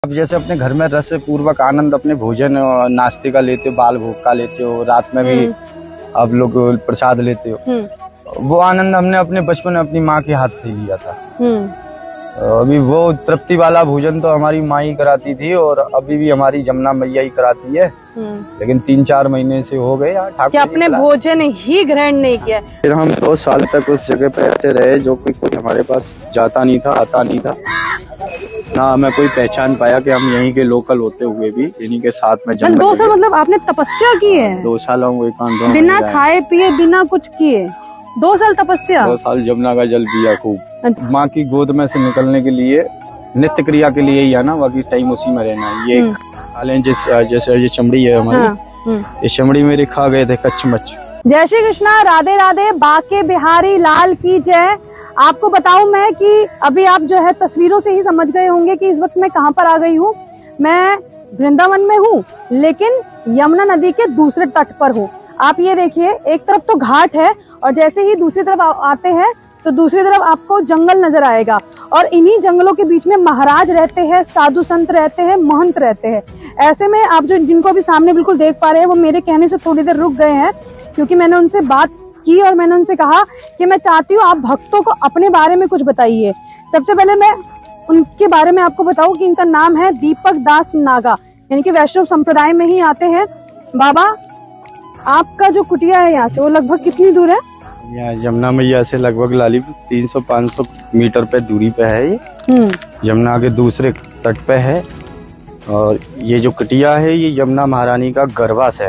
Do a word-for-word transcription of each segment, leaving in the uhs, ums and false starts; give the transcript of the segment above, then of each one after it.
आप जैसे अपने घर में रस पूर्वक आनंद अपने भोजन नाश्ते का लेते हो, बाल भोग का लेते हो, रात में भी आप लोग प्रसाद लेते हो, वो आनंद हमने अपने बचपन में अपनी माँ के हाथ से ही लिया था। अभी वो तृप्ति वाला भोजन तो हमारी माँ ही कराती थी और अभी भी हमारी जमुना मैया ही कराती है। लेकिन तीन चार महीने से हो गए ठाकुर अपने भोजन ही ग्रहण नहीं किया। फिर हम दो साल तक उस जगह पे ऐसे रहे जो कोई कोई हमारे पास जाता नहीं था, आता नहीं था, ना हमें कोई पहचान पाया कि हम यहीं के लोकल होते हुए भी इन्हीं के साथ में जन्म। दो साल मतलब आपने तपस्या की है? दो साल हम एकांत बिना खाए पिए बिना कुछ किए दो साल तपस्या। दो साल जमुना का जल पिया खूब। माँ की गोद में से निकलने के लिए नित्य क्रिया के लिए ही आना, बाकी टाइम उसी में रहना। ये जिस जैसे ये चमड़ी है हमारी, हाँ, ये चमड़ी मेरी खा गए थे कच्छ-मच्छ। जय श्री कृष्णा, राधे राधे, बाके बिहारी लाल की जय। आपको बताऊं मैं कि अभी आप जो है तस्वीरों से ही समझ गए होंगे कि इस वक्त मैं कहाँ पर आ गई हूँ। मैं वृंदावन में हूँ, लेकिन यमुना नदी के दूसरे तट पर हूँ। आप ये देखिए, एक तरफ तो घाट है और जैसे ही दूसरी तरफ आते हैं तो दूसरी तरफ आपको जंगल नजर आएगा और इन्हीं जंगलों के बीच में महाराज रहते हैं, साधु संत रहते हैं, महंत रहते हैं। ऐसे में आप जो जिनको अभी सामने बिल्कुल देख पा रहे हैं, वो मेरे कहने से थोड़ी देर रुक गए हैं क्योंकि मैंने उनसे बात की और मैंने उनसे कहा कि मैं चाहती हूँ आप भक्तों को अपने बारे में कुछ बताइए। सबसे पहले मैं उनके बारे में आपको बताऊं कि इनका नाम है दीपक दास नागा, यानी कि वैष्णव संप्रदाय में ही आते हैं। बाबा, आपका जो कुटिया है यहाँ से वो लगभग कितनी दूर है? यहाँ यमुना मैया से लगभग लाली तीन सौ पाँच सौ मीटर पे दूरी पे है। ये यमुना के दूसरे तट पे है और ये जो कुटिया है ये यमुना महारानी का गर्भाशय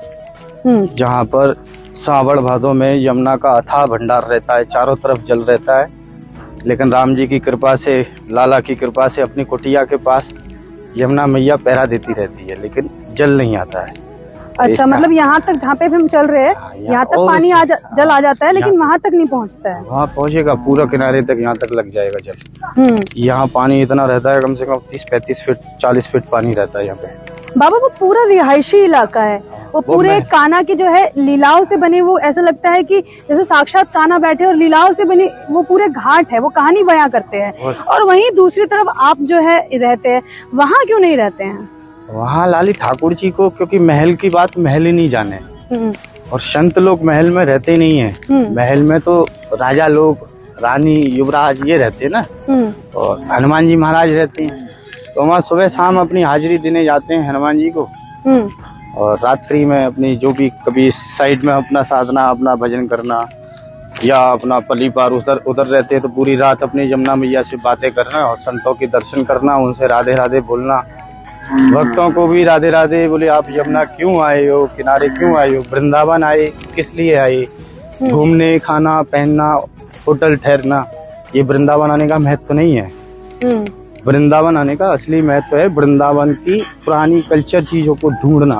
है, जहाँ पर सावण भादों में यमुना का अथाह भंडार रहता है, चारों तरफ जल रहता है। लेकिन राम जी की कृपा से, लाला की कृपा से अपनी कुटिया के पास यमुना मैया पहरा देती रहती है, लेकिन जल नहीं आता है। अच्छा, मतलब यहाँ तक जहाँ पे भी हम चल रहे हैं यहाँ तक पानी आ जा, जल आ जाता है, लेकिन वहाँ तक नहीं पहुँचता है। वहाँ पहुँचेगा, पूरा किनारे तक यहाँ तक लग जाएगा जल। यहाँ पानी इतना रहता है, कम से कम तीस पैंतीस फीट चालीस फीट पानी रहता है यहाँ पे। बाबा, वो पूरा रिहायशी इलाका है, वो पूरे कान्हा की जो है लीलाओं से बने, वो ऐसा लगता है कि जैसे साक्षात कान्हा बैठे और लीलाओं से बने वो पूरे घाट है, वो कहानी बयां करते हैं। और वहीं दूसरी तरफ आप जो है रहते हैं, वहाँ क्यों नहीं रहते हैं? वहाँ लाली ठाकुर जी को, क्योंकि महल की बात महल ही नहीं जाने और संत लोग महल में रहते नहीं है। महल में तो राजा लोग, रानी, युवराज ये रहते हैं ना, और हनुमान जी महाराज रहते हैं। तो वहाँ सुबह शाम अपनी हाजिरी देने जाते हैं हनुमान जी को, और रात्रि में अपनी जो भी कभी साइड में अपना साधना, अपना भजन करना या अपना पली पार उधर उधर रहते हैं, तो पूरी रात अपनी यमुना मैया से बातें करना और संतों के दर्शन करना, उनसे राधे राधे बोलना। भक्तों को भी राधे राधे बोले, आप यमुना क्यों आए हो, किनारे क्यों आए हो, वृंदावन आए किस लिए आए, घूमने, खाना, पहनना, होटल ठहरना, ये वृंदावन आने का महत्व नहीं है। वृंदावन आने का असली महत्व है वृंदावन की पुरानी कल्चर चीजों को ढूंढना।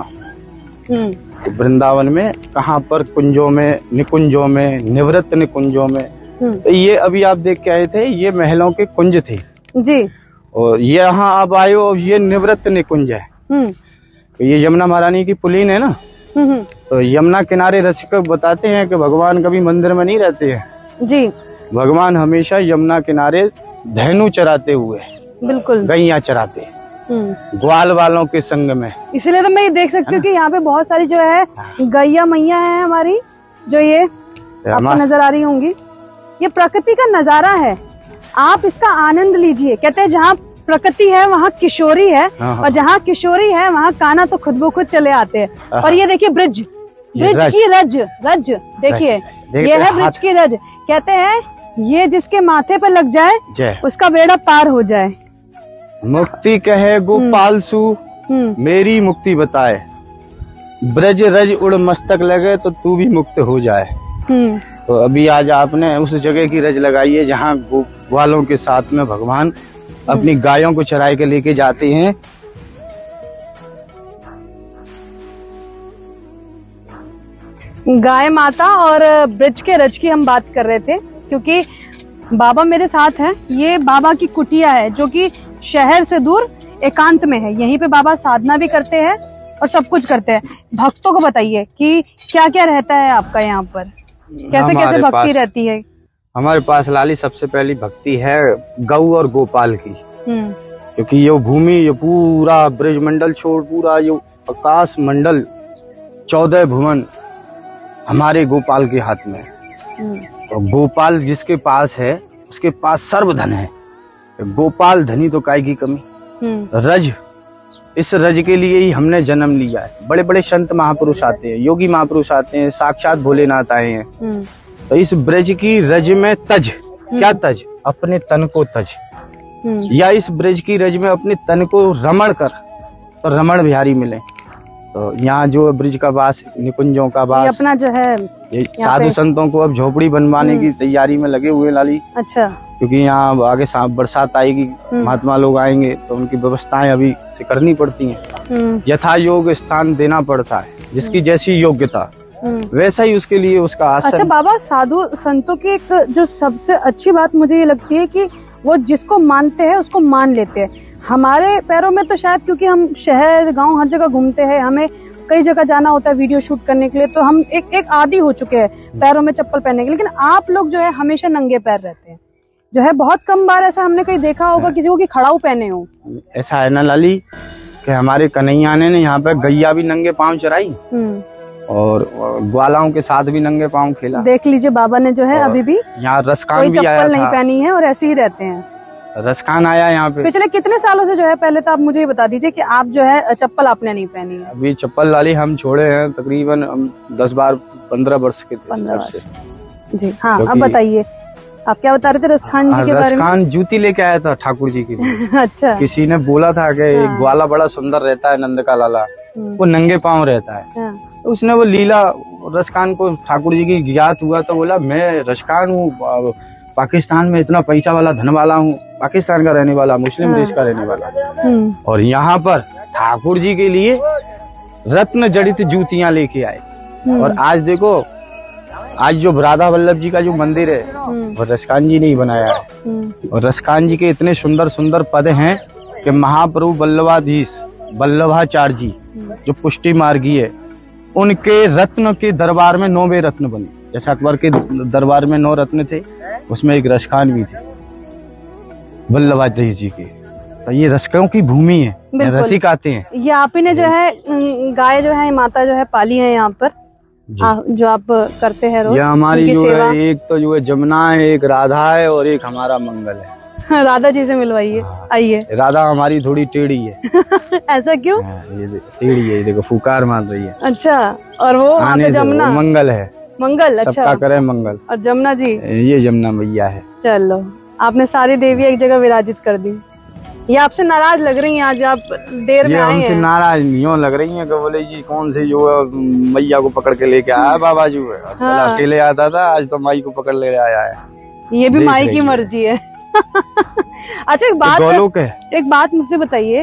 तो वृंदावन में कहाँ पर कुंजों में, निकुंजों में, निवृत्त निकुंजों में, तो ये अभी आप देख के आए थे, ये महलों के कुंज थे जी, और ये यहाँ आप आए हो, ये निवृत्त निकुंज है। तो ये यमुना महारानी की पुलीन है ना, तो यमुना किनारे रसिक बताते हैं कि भगवान कभी मंदिर में नहीं रहते हैं जी, भगवान हमेशा यमुना किनारे धेनु चराते हुए, बिल्कुल गैया चराते, ग्वाल वालों के संग में। इसलिए तो मैं ये देख सकती हूँ कि यहाँ पे बहुत सारी जो है गैया मैया है हमारी, जो ये आपको नजर आ रही होंगी। ये प्रकृति का नजारा है, आप इसका आनंद लीजिए। कहते हैं जहाँ प्रकृति है वहाँ किशोरी है, और जहाँ किशोरी है वहाँ कान्हा तो खुद ब खुद चले आते हैं। और ये देखिए ब्रिज, ब्रिज की रज, रज देखिए, ये है ब्रिज की रज। कहते हैं ये जिसके माथे पे लग जाए उसका बेड़ा पार हो जाए। मुक्ति कहे गोपाल सु, मेरी मुक्ति बताए, ब्रज रज उड़ मस्तक लगे तो तू भी मुक्त हो जाए। तो अभी आज आपने उस जगह की रज लगाई है जहाँ ग्वालों के साथ में भगवान अपनी गायों को चराई के लेके जाते हैं। गाय माता और ब्रज के रज की हम बात कर रहे थे, क्योंकि बाबा मेरे साथ हैं। ये बाबा की कुटिया है जो कि शहर से दूर एकांत में है। यहीं पे बाबा साधना भी करते हैं और सब कुछ करते हैं। भक्तों को बताइए कि क्या क्या रहता है आपका यहाँ पर, कैसे कैसे भक्ति रहती है? हमारे पास लाली सबसे पहली भक्ति है गौ और गोपाल की। क्योंकि ये भूमि, ये पूरा ब्रजमंडल छोड़ पूरा ये आकाश मंडल, चौदह भुवन हमारे गोपाल के हाथ में है। तो गोपाल जिसके पास है उसके पास सर्वधन है। गोपाल धनी तो काय की कमी। रज, इस रज के लिए ही हमने जन्म लिया है। बड़े बड़े संत महापुरुष आते हैं, योगी महापुरुष आते हैं, साक्षात भोलेनाथ आए हैं। तो इस ब्रज की रज में तज, क्या तज? अपने तन को तज, या इस ब्रज की रज में अपने तन को रमण कर, तो रमण बिहारी मिले। तो यहाँ जो ब्रज का वास, निकुंजों का वास, अपना जो है ये साधु संतों को अब झोपड़ी बनवाने की तैयारी में लगे हुए लाली। अच्छा। क्योंकि यहाँ आगे बरसात आएगी, महात्मा लोग आएंगे, तो उनकी व्यवस्थाएं अभी से करनी पड़ती हैं। यथा योग स्थान देना पड़ता है, जिसकी जैसी योग्यता वैसा ही उसके लिए उसका आसन। अच्छा बाबा, साधु संतों की एक जो सबसे अच्छी बात मुझे ये लगती है कि वो जिसको मानते हैं उसको मान लेते हैं। हमारे पैरों में तो शायद, क्योंकि हम शहर गांव हर जगह घूमते हैं, हमें कई जगह जाना होता है वीडियो शूट करने के लिए, तो हम एक एक आदी हो चुके हैं पैरों में चप्पल पहनने के। लेकिन आप लोग जो है हमेशा नंगे पैर रहते हैं, जो है बहुत कम बार ऐसा हमने कहीं देखा होगा किसी को कि खड़ाऊ पहने हो। ऐसा है ना लाली कि हमारे कन्हैया ने यहाँ पे गैया भी नंगे पाँव चराई और ग्वालाओं के साथ भी नंगे पाँव खेला। देख लीजिए बाबा ने जो है अभी भी यहाँ रसकान भी आया था, नहीं पहनी है और ऐसे ही रहते हैं। रसकान आया यहाँ पे। पिछले कितने सालों से जो है, पहले तो आप मुझे ये बता दीजिए कि आप जो है चप्पल आपने नहीं पहनी है। अभी चप्पल लाली हम छोड़े हैं तकरीबन हम दस बार पंद्रह वर्ष के थे। पंद्रह वर्ष जी। हाँ, अब बताइए आप क्या बता रहे थे रसखान जी के बारे में? रसखान जूती लेके आया था ठाकुर जी के लिए। अच्छा। किसी ने बोला था कि एक ग्वाला बड़ा सुंदर रहता है, नंद का लाला, वो नंगे पाँव रहता है। उसने वो लीला रसखान को ठाकुर जी की ज्ञात हुआ तो बोला मैं रसखान हूँ, पाकिस्तान में इतना पैसा वाला धन वाला हूँ, पाकिस्तान का रहने वाला, मुस्लिम देश का रहने वाला, और यहाँ पर ठाकुर जी के लिए रत्न जड़ित जूतियां लेके आए। और आज देखो, आज जो राधा वल्लभ जी का जो मंदिर है वो रसखान जी ने ही बनाया है। और रसखान जी के इतने सुंदर सुंदर पद हैं कि महाप्रभु वल्लभाधीश वल्लभाचार्य जी जो पुष्टि मार्गी है, उनके रत्न के दरबार में नौवे रत्न बने। जैसे अकबर के दरबार में नौ रत्न थे, उसमें एक रसखान भी थे वल्लभाधीश जी के। तो ये रसकों की भूमि है, रसिक आते हैं। ये आप ही ने जो है गाय जो है माता जो है पाली है यहाँ पर, आ, जो आप करते हैं रोज? ये हमारी जो है, एक तो जो है जमुना है, एक राधा है और एक हमारा मंगल है। राधा जी से मिलवाइए। आइए। राधा हमारी थोड़ी टेढ़ी है। ऐसा क्यों? ये टेढ़ी है, देखो फुकार मार रही है। अच्छा। और वो आने जमुना मंगल है। मंगल, अच्छा। सबका करे मंगल। और जमुना जी? ये जमुना मैया है। चलो, आपने सारी देवी एक जगह विराजित कर दी। ये आपसे नाराज लग रही हैं आज, आप देर में आए हैं। हमसे नाराज नहीं हो लग रही हैं कि बोले जी कौन से जो मैया को पकड़ के लेके आया बाबा जी है। हाँ। अकेले आता था, आज तो माई को पकड़ ले आया है। ये भी माई की मर्जी है। अच्छा, एक बात एक बात मुझसे बताइए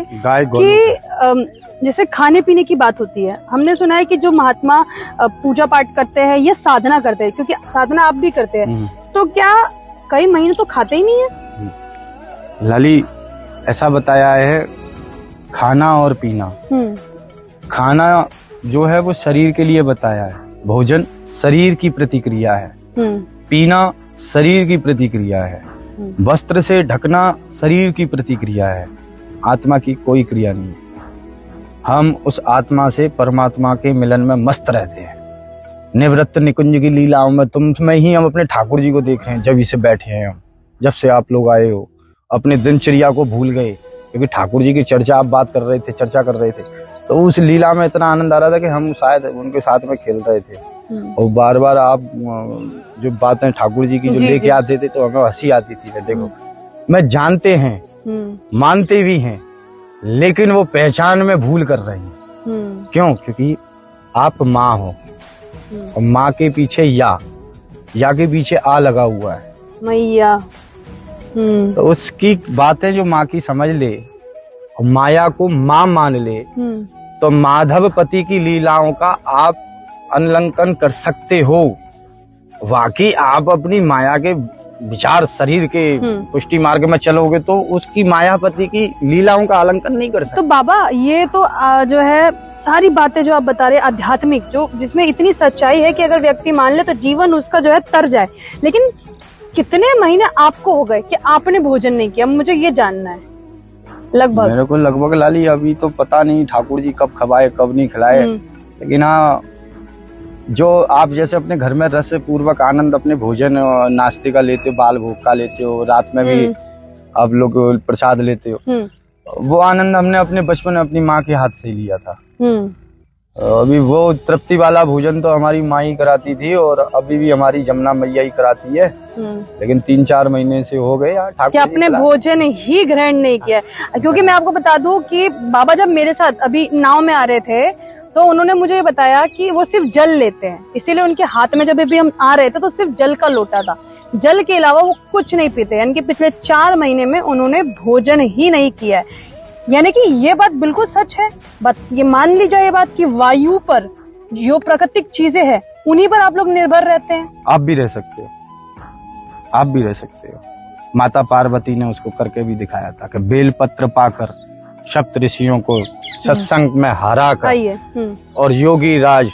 कि जैसे खाने पीने की बात होती है, हमने सुना है कि जो महात्मा पूजा पाठ करते हैं ये साधना करते हैं, क्योंकि साधना आप भी करते हैं, तो क्या कई महीने तो खाते ही नहीं है? लाली ऐसा बताया है, खाना और पीना, खाना जो है वो शरीर के लिए बताया है, भोजन शरीर की प्रतिक्रिया है, पीना शरीर की प्रतिक्रिया है, वस्त्र से ढकना शरीर की प्रतिक्रिया है, आत्मा की कोई क्रिया नहीं। हम उस आत्मा से परमात्मा के मिलन में मस्त रहते हैं। निवृत्त निकुंज की लीलाओं में तुम में ही हम अपने ठाकुर जी को देख रहे हैं। जब इसे बैठे हैं हम, जब से आप लोग आए हो, अपने दिनचर्या को भूल गए, क्योंकि ठाकुर जी की चर्चा आप बात कर रहे थे, चर्चा कर रहे थे, तो उस लीला में इतना आनंद आ रहा था कि हम शायद उनके साथ में खेल रहे थे। और बार बार आप जो बातें ठाकुर जी की जो लेके आते थे तो हमें हंसी आती थी। देखो, मैं जानते हैं, मानते भी हैं, लेकिन वो पहचान में भूल कर रहे हैं। क्यों? क्योंकि आप माँ हो और माँ के पीछे या या के पीछे आ लगा हुआ है, मैया। तो उसकी बातें जो माँ की समझ ले और माया को माँ मान ले, तो माधवपति की लीलाओं का आप अनुलंघन कर सकते हो। वाकई आप अपनी माया के विचार शरीर के पुष्टि मार्ग में चलोगे तो उसकी मायापति की लीलाओं का आलंकन नहीं कर सकते। तो बाबा ये तो जो है सारी बातें जो आप बता रहे आध्यात्मिक, जो जिसमें इतनी सच्चाई है कि अगर व्यक्ति मान ले तो जीवन उसका जो है तर जाए। लेकिन कितने महीने आपको हो गए कि आपने भोजन नहीं किया? मुझे ये जानना है। लगभग मेरे को लगभग लाली अभी तो पता नहीं ठाकुर जी कब खवाए कब नहीं खिलाए, लेकिन हाँ जो आप जैसे अपने घर में रस पूर्वक आनंद अपने भोजन नाश्ते का लेते हो, बाल भोग का लेते हो, रात में भी आप लोग प्रसाद लेते हो, वो आनंद हमने अपने बचपन में अपनी माँ के हाथ से ही लिया था। अभी वो तृप्ति वाला भोजन तो हमारी माँ ही कराती थी और अभी भी हमारी जमुना मैया ही कराती है, लेकिन तीन चार महीने से हो गए ठाकुर कि आपने भोजन ही ग्रहण नहीं किया। क्योंकि मैं आपको बता दूं कि बाबा जब मेरे साथ अभी नाव में आ रहे थे तो उन्होंने मुझे बताया कि वो सिर्फ जल लेते हैं, इसीलिए उनके हाथ में जब भी हम आ रहे थे तो सिर्फ जल का लोटा था, जल के अलावा वो कुछ नहीं पीते। यानी कि पिछले चार महीने में उन्होंने भोजन ही नहीं किया है। यानी कि ये बात बिल्कुल सच है। बात ये मान ली जाए ये बात कि वायु पर जो प्राकृतिक चीजें हैं उन्हीं पर आप लोग निर्भर रहते हैं। आप भी रह सकते हो, आप भी रह सकते हो। माता पार्वती ने उसको करके भी दिखाया था कि बेलपत्र पाकर सप्त ऋषियों को सत्संग में हरा कर और योगी राज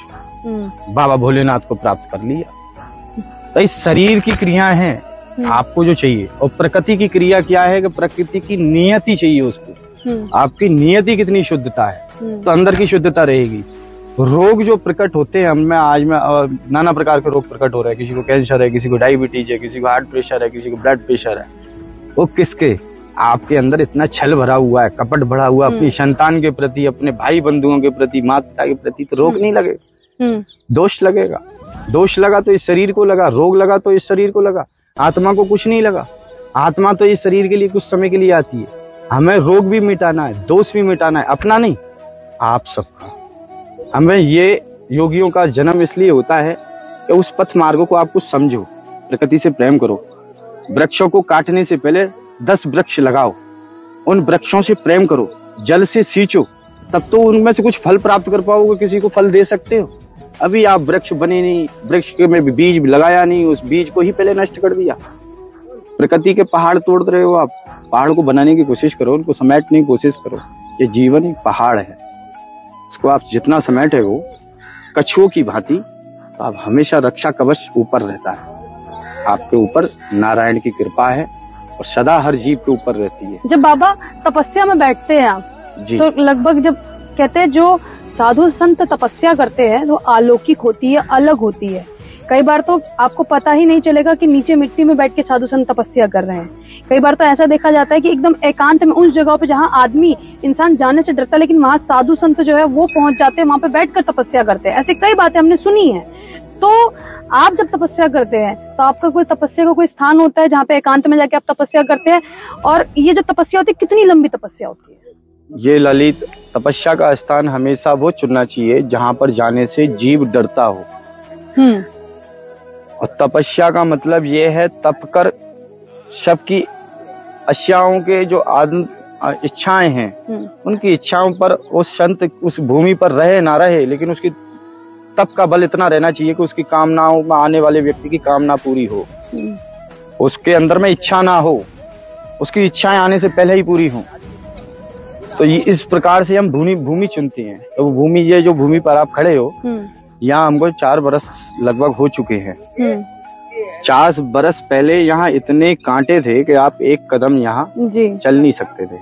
बाबा भोलेनाथ को प्राप्त कर लिया। तो इस शरीर की क्रियाएं हैं आपको जो चाहिए, और प्रकृति की क्रिया क्या है कि प्रकृति की नियति चाहिए उसको। आपकी नियति कितनी शुद्धता है तो अंदर की शुद्धता रहेगी। रोग जो प्रकट होते हैं हमें आज में नाना प्रकार के रोग प्रकट हो रहे हैं, किसी को कैंसर है, किसी को डायबिटीज है, किसी को हार्ट प्रेशर है, किसी को ब्लड प्रेशर है। वो किसके? आपके अंदर इतना छल भरा हुआ है, कपट भरा हुआ अपनी संतान के प्रति, अपने भाई बंधुओं के प्रति, माता के प्रति, तो रोग नहीं लगेगा, दोष लगेगा। दोष लगा तो इस शरीर को लगा, रोग लगा तो इस शरीर को लगा। आत्मा को कुछ नहीं लगा, आत्मा तो इस शरीर के लिए कुछ समय के लिए आती है। हमें रोग भी मिटाना है, दोष भी मिटाना है, अपना नहीं आप सबका। हमें ये योगियों का जन्म इसलिए होता है कि उस पथ मार्गों को आप कुछ समझो, प्रकृति से प्रेम करो, वृक्षों को काटने से पहले दस वृक्ष लगाओ, उन वृक्षों से प्रेम करो, जल से सींचो, तब तो उनमें से कुछ फल प्राप्त कर पाओगे, किसी को फल दे सकते हो। अभी आप वृक्ष बने नहीं, वृक्ष के में बीज लगाया नहीं, उस बीज को ही पहले नष्ट कर दिया। प्रकृति के पहाड़ तोड़ रहे हो आप, पहाड़ को बनाने की कोशिश करो, उनको समेटने की कोशिश करो। ये जीवन एक पहाड़ है, उसको आप जितना समेटे हो कछुओं की भांति, तो आप हमेशा रक्षा कवच ऊपर रहता है। आपके ऊपर नारायण की कृपा है और सदा हर जीव के ऊपर रहती है। जब बाबा तपस्या में बैठते हैं आप जी, तो लगभग जब कहते हैं जो साधु संत तपस्या करते हैं तो अलौकिक होती है, अलग होती है। कई बार तो आपको पता ही नहीं चलेगा कि नीचे मिट्टी में बैठ के साधु संत तपस्या कर रहे हैं। कई बार तो ऐसा देखा जाता है कि एकदम एकांत में उस जगह पे जहाँ आदमी इंसान जाने से डरता है, लेकिन वहाँ साधु संत जो है वो पहुंच जाते हैं, वहाँ पे बैठकर तपस्या करते हैं। ऐसी कई बातें हमने सुनी है। तो आप जब तपस्या करते हैं तो आपका कोई तपस्या का कोई स्थान होता है जहाँ पे एकांत में जाके आप तपस्या करते हैं? और ये जो तपस्या होती है कितनी लंबी तपस्या होती है? ये ललित तपस्या का स्थान हमेशा वो चुनना चाहिए जहाँ पर जाने से जीव डरता हो। हम्म और तपस्या का मतलब ये है तप कर सबकी अश्याओं के जो आदम इच्छाएं हैं उनकी इच्छाओं पर उस संत उस भूमि पर रहे ना रहे, लेकिन उसकी तप का बल इतना रहना चाहिए कि उसकी कामनाओं में आने वाले व्यक्ति की कामना पूरी हो, उसके अंदर में इच्छा ना हो, उसकी इच्छाएं आने से पहले ही पूरी हो। तो ये इस प्रकार से हम भूमि भूमि चुनते हैं। तो वो भूमि, ये जो भूमि पर आप खड़े हो, यहाँ हमको चार बरस लगभग हो चुके हैं। चार बरस पहले यहाँ इतने कांटे थे कि आप एक कदम यहाँ चल नहीं सकते थे।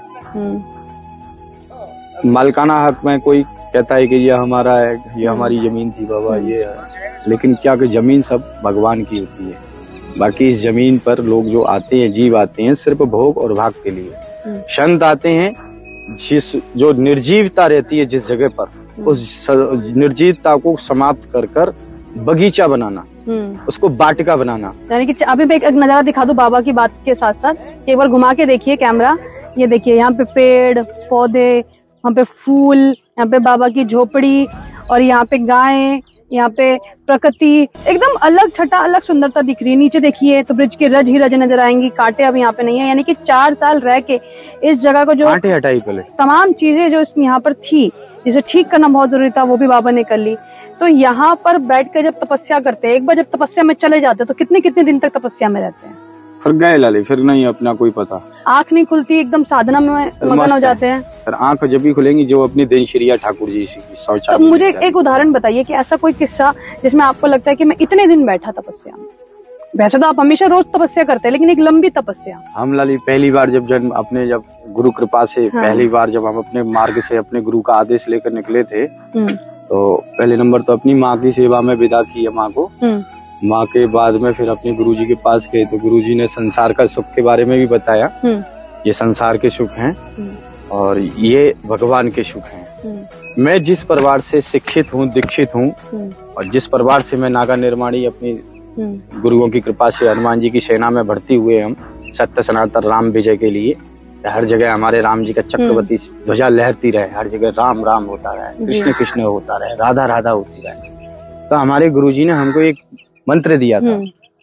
मालिकाना हक में कोई कहता है कि ये हमारा है, ये हमारी जमीन थी बाबा, ये है, लेकिन क्या कि जमीन सब भगवान की होती है। बाकी इस जमीन पर लोग जो आते हैं, जीव आते हैं सिर्फ भोग और भाग के लिए। संत आते हैं जिस जो निर्जीवता रहती है जिस जगह पर, उस निर्जीवता को समाप्त कर कर बगीचा बनाना, उसको वाटिका बनाना। यानी कि अभी मैं एक नजारा दिखा दूं बाबा की बात के साथ साथ। एक बार घुमा के देखिए कैमरा, ये देखिए यहाँ पे पेड़ पौधे, यहाँ पे फूल, यहाँ पे बाबा की झोपड़ी, और यहाँ पे गायें, यहाँ पे प्रकृति एकदम अलग छटा अलग सुंदरता दिख रही है। नीचे देखिए तो ब्रिज के रज ही रज नजर आएंगी, कांटे अब यहाँ पे नहीं है। यानी कि चार साल रह के इस जगह को जो कांटे हटाई पहले, तमाम चीजें जो यहाँ पर थी जिसे ठीक करना बहुत जरूरी था वो भी बाबा ने कर ली। तो यहाँ पर बैठ कर जब तपस्या करते हैं, एक बार जब तपस्या में चले जाते हैं तो कितने कितने दिन तक तपस्या में रहते हैं? फिर गए लाले, फिर नहीं अपना कोई पता, आंख नहीं खुलती, एकदम साधना में मगन हो जाते हैं। फिर आंख जब भी खुलेंगी जो अपनी दिनचर्या ठाकुर जी की शौचालय। तो मुझे एक उदाहरण बताइए कि ऐसा कोई किस्सा जिसमें आपको लगता है कि मैं इतने दिन बैठा तपस्या में। वैसे तो आप हमेशा रोज तपस्या करते हैं, लेकिन एक लंबी तपस्या। हम लाली पहली बार जब जन्म अपने जब गुरु कृपा से हाँ। पहली बार जब हम अपने मार्ग से अपने गुरु का आदेश लेकर निकले थे, तो पहले नंबर तो अपनी माँ की सेवा में विदा की माँ को। माँ के बाद में फिर अपने गुरुजी के पास गए, तो गुरुजी ने संसार का सुख के बारे में भी बताया। ये संसार के सुख हैं और ये भगवान के सुख हैं। मैं जिस परिवार से शिक्षित हूँ, दीक्षित हूँ, और जिस परिवार से मैं नागा निर्माणी अपनी गुरुओं की कृपा से हनुमान जी की सेना में भर्ती हुए, हम सत्य सनातन राम विजय के लिए हर जगह हमारे राम जी का चक्रवर्ती ध्वजा लहरती रहे, हर जगह राम राम होता रहे, कृष्ण कृष्ण होता रहे, राधा राधा होती रहे। तो हमारे गुरुजी ने हमको एक मंत्र दिया था।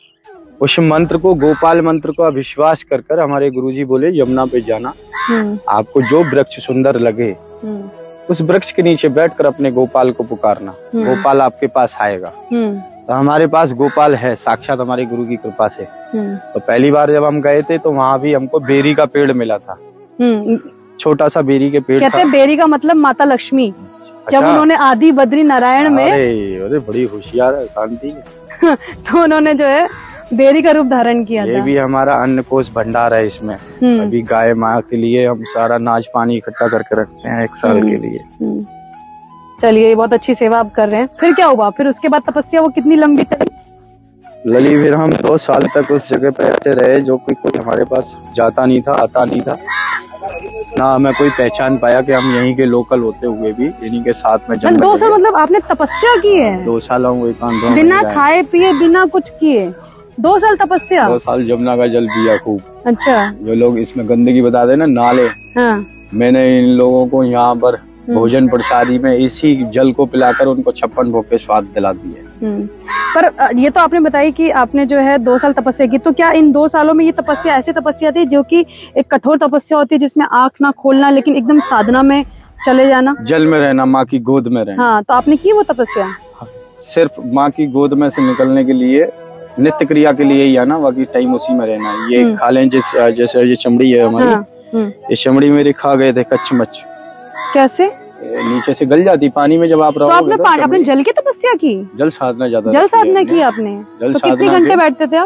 उस मंत्र को, गोपाल मंत्र को विश्वास कर कर हमारे गुरुजी बोले, यमुना पे जाना, आपको जो वृक्ष सुंदर लगे उस वृक्ष के नीचे बैठकर अपने गोपाल को पुकारना, गोपाल आपके पास आएगा। तो हमारे पास गोपाल है साक्षात हमारे गुरु की कृपा से। तो पहली बार जब हम गए थे तो वहाँ भी हमको बेरी का पेड़ मिला था, छोटा सा बेरी के पेड़। कहते हैं बेरी का मतलब माता लक्ष्मी। अच्छा? जब उन्होंने आदि बद्री नारायण में, अरे अरे बड़ी होशियार है शांति तो उन्होंने जो है बेरी का रूप धारण किया। ये था। भी हमारा अन्न कोष भंडार है इसमें। अभी गाय माँ के लिए हम सारा नाच पानी इकट्ठा करके रखते हैं एक साल के लिए। चलिए, बहुत अच्छी सेवा आप कर रहे हैं। फिर क्या हुआ? फिर उसके बाद तपस्या वो कितनी लंबी चली? लली फिर हम दो साल तक उस जगह पे ऐसे रहे, जो कोई कोई हमारे पास जाता नहीं था, आता नहीं था, ना हमें कोई पहचान पाया कि हम यहीं के लोकल होते हुए भी इन्हीं के साथ में जन्म। दो साल मतलब आपने तपस्या की है? दो साल हम एकांत बिना खाए पिए, बिना कुछ किए दो साल तपस्या? दो साल जमुना का जल पिया खूब। अच्छा। जो लोग इसमें गंदगी बता दे ना, नाले, हाँ। मैंने इन लोगों को यहाँ पर भोजन प्रसादी में इसी जल को पिलाकर उनको छप्पन भोग के स्वाद दिला दिए। पर ये तो आपने बताई कि आपने जो है दो साल तपस्या की, तो क्या इन दो सालों में ये तपस्या ऐसी तपस्या थी जो कि एक कठोर तपस्या होती है जिसमें आंख ना खोलना, लेकिन एकदम साधना में चले जाना, जल में रहना, माँ की गोद में रहना? हाँ, तो आपने की वो तपस्या? सिर्फ माँ की गोद में से निकलने के लिए, नित्य क्रिया के लिए ही आना, बाकी टाइम उसी में रहना। ये खा लें, जिस जैसे ये चमड़ी है हमारी, हाँ, ये चमड़ी मेरी खा गए थे कच्छ-मच्छ। कैसे? नीचे से गल जाती पानी में जब आप रहोगे। तो आपने तो आपने जल की तपस्या की? जल साधना ज्यादा। जल साधना की आपने? जल तो कितने घंटे बैठते थे आप?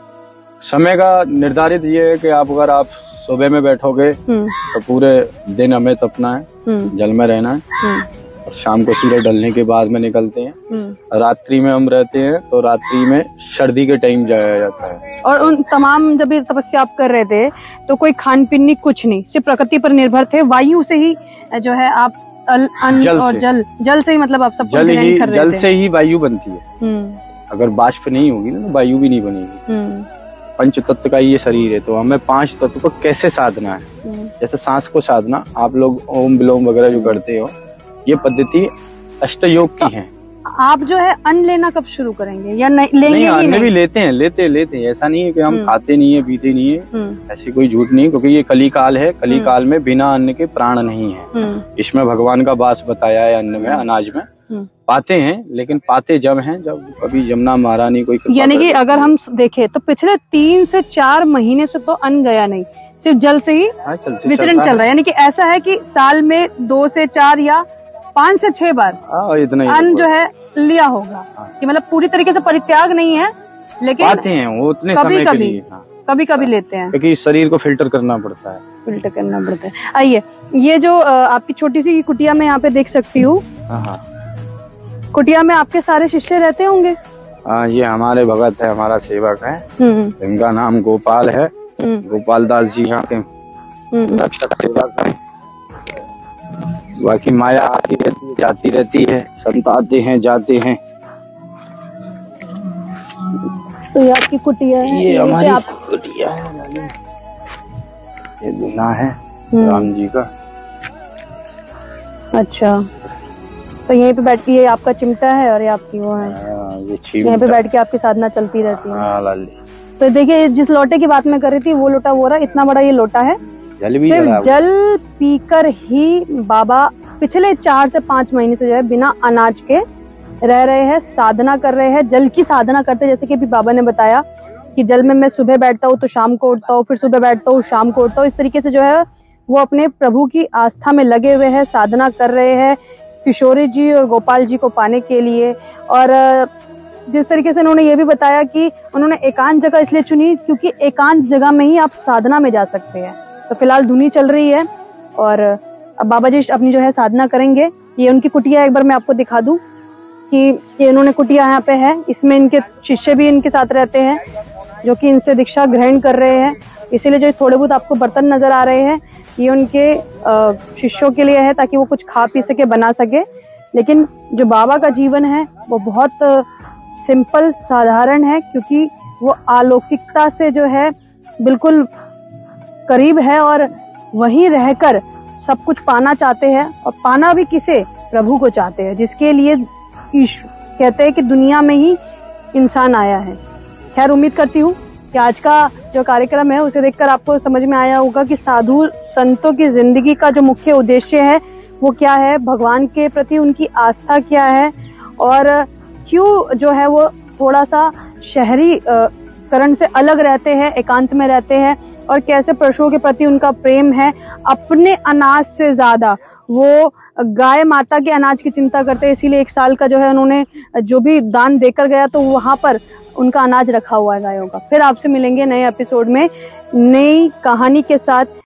समय का निर्धारित ये है कि आप अगर आप सुबह में बैठोगे तो पूरे दिन हमें तपना है, जल में रहना है, और शाम को सूरज ढलने के बाद में निकलते हैं। रात्रि में हम रहते हैं, तो रात्रि में सर्दी के टाइम जाया जाता है। और उन तमाम जब ये तपस्या आप कर रहे थे तो कोई खान पीन नहीं, कुछ नहीं, सिर्फ प्रकृति पर निर्भर थे? वायु से ही जो है आप अन्न और जल, जल से ही मतलब आप सब जल ही कर रहे जल थे। से ही वायु बनती है। अगर बाष्प नहीं होगी ना तो वायु भी नहीं बनेगी। पंच तत्व का ये शरीर है, तो हमें पांच तत्व को कैसे साधना है, जैसे सांस को साधना, आप लोग ओम विलोम वगैरह जो करते हो, ये पद्धति अष्टयोग की है। आप जो है अन्न लेना कब शुरू करेंगे या नहीं लेंगे? नहीं, अन्न भी लेते हैं, लेते लेते हैं, ऐसा नहीं है कि हम खाते नहीं है, पीते नहीं है, ऐसी कोई झूठ नहीं, क्योंकि ये कली काल है। कली काल में बिना अन्न के प्राण नहीं है। इसमें भगवान का वास बताया है, अन्न में, अनाज में पाते हैं, लेकिन पाते जब हैं जब कभी जमुना महारानी कोई, यानी कि अगर हम देखें तो पिछले तीन से चार महीने से तो अन्न गया नहीं, सिर्फ जल से ही विचरण चल रहा है। यानी कि ऐसा है कि साल में दो से चार या पांच से छह बार इतना अन्न जो है लिया होगा, कि मतलब पूरी तरीके से परित्याग नहीं है, लेकिन पाते हैं वो उतने कभी समय कभी के लिए, कभी कभी लेते हैं, क्योंकि शरीर को फिल्टर करना पड़ता है। फिल्टर करना पड़ता है। आइए, ये जो आपकी छोटी सी कुटिया में यहाँ पे देख सकती हूँ, कुटिया में आपके सारे शिष्य रहते होंगे? हाँ, ये हमारे भगत है, हमारा सेवक है, इनका नाम गोपाल है, गोपाल दास जी यहाँ के सेवक है। बाकी माया आती रहती है, जाती रहती है, संत आते हैं, जाते हैं। तो ये आपकी कुटिया है? ये हमारी आप... कुटिया है, ये दूल्हा है राम जी का। अच्छा, तो यहीं पे बैठ के ये आपका चिमटा है और ये आपकी वो है, ये यहीं पे बैठ के आपकी साधना चलती रहती है। हाँ लाली। तो देखिए, जिस लोटे की बात मैं कर रही थी वो लोटा वो रहा, इतना बड़ा ये लोटा है। जल भी सिर्फ जल पीकर ही बाबा पिछले चार से पांच महीने से जो है बिना अनाज के रह रहे हैं, साधना कर रहे हैं, जल की साधना करते हैं। जैसे कि अभी बाबा ने बताया कि जल में मैं सुबह बैठता हूँ तो शाम को उठता हूँ, फिर सुबह बैठता हूँ शाम को उठता हूँ। इस तरीके से जो है वो अपने प्रभु की आस्था में लगे हुए हैं, साधना कर रहे हैं किशोरी जी और गोपाल जी को पाने के लिए। और जिस तरीके से उन्होंने ये भी बताया कि उन्होंने एकांत जगह इसलिए चुनी क्योंकि एकांत जगह में ही आप साधना में जा सकते हैं। तो फिलहाल धुनी चल रही है और अब बाबा जी अपनी जो है साधना करेंगे। ये उनकी कुटिया एक बार मैं आपको दिखा दूं कि ये इन्होंने कुटिया यहाँ पे है। इसमें इनके शिष्य भी इनके साथ रहते हैं जो कि इनसे दीक्षा ग्रहण कर रहे हैं। इसीलिए जो थोड़े बहुत आपको बर्तन नजर आ रहे हैं ये उनके शिष्यों के लिए है ताकि वो कुछ खा पी सके, बना सके। लेकिन जो बाबा का जीवन है वो बहुत सिंपल साधारण है क्योंकि वो अलौकिकता से जो है बिल्कुल करीब है और वहीं रहकर सब कुछ पाना चाहते हैं। और पाना भी किसे? प्रभु को चाहते हैं, जिसके लिए ईश्वर कहते हैं कि दुनिया में ही इंसान आया है। खैर उम्मीद करती हूँ कि आज का जो कार्यक्रम है उसे देखकर आपको समझ में आया होगा कि साधु संतों की जिंदगी का जो मुख्य उद्देश्य है वो क्या है, भगवान के प्रति उनकी आस्था क्या है और क्यों जो है वो थोड़ा सा शहरी करण से अलग रहते हैं, एकांत में रहते हैं, और कैसे पशुओं के प्रति उनका प्रेम है। अपने अनाज से ज्यादा वो गाय माता के अनाज की चिंता करते हैं। इसीलिए एक साल का जो है उन्होंने जो भी दान देकर गया तो वहां पर उनका अनाज रखा हुआ है गायों का। फिर आपसे मिलेंगे नए एपिसोड में नई कहानी के साथ।